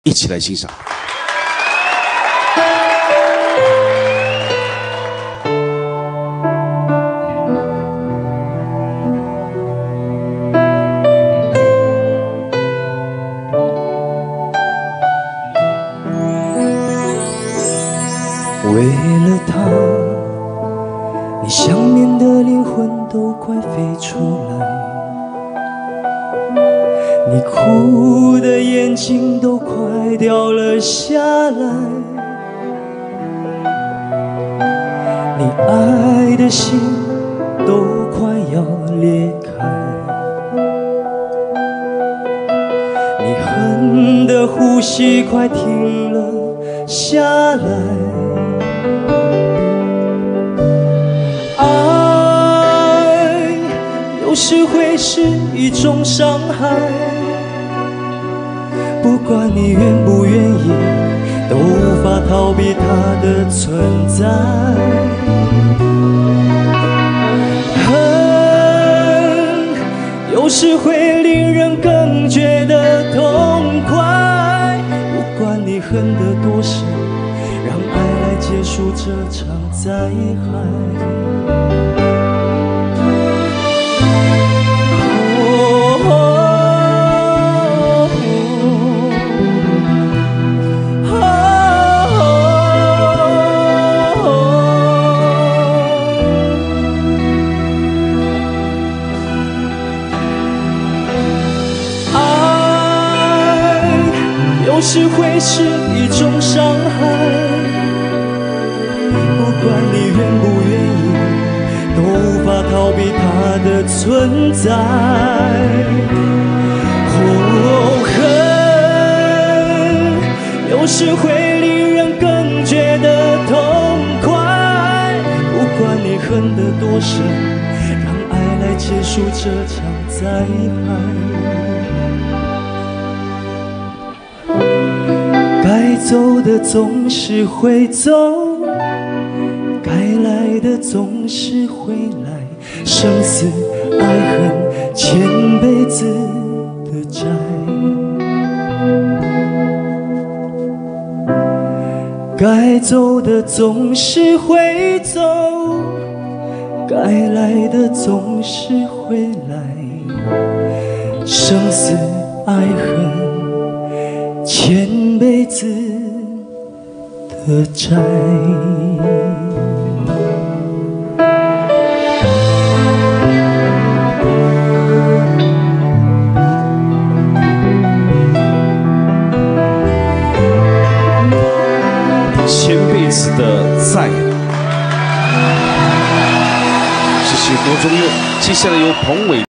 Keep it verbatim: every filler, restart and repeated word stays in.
一起来欣赏。 为了他，你想念的灵魂都快飞出来，你哭的眼睛都快掉了下来，你爱的心都快要裂开，你恨的呼吸快停了下来。有时会是一种伤害，不管你愿不愿意，都无法逃避它的存在。恨有时会令人更觉得痛快，不管你恨得多深，让爱来结束这场灾害。有时会是一种伤害，不管你愿不愿意，都无法逃避它的存在。哦，恨有时会令人更觉得痛快，不管你恨得多深，让爱来结束这场灾害。该走的总是会走，该来的总是会来，生死爱恨千辈子的债。该走的总是会走，该来的总是会来，生死爱恨千辈子的债。 千辈子的债。谢谢郭宗佑，接下来由彭伟。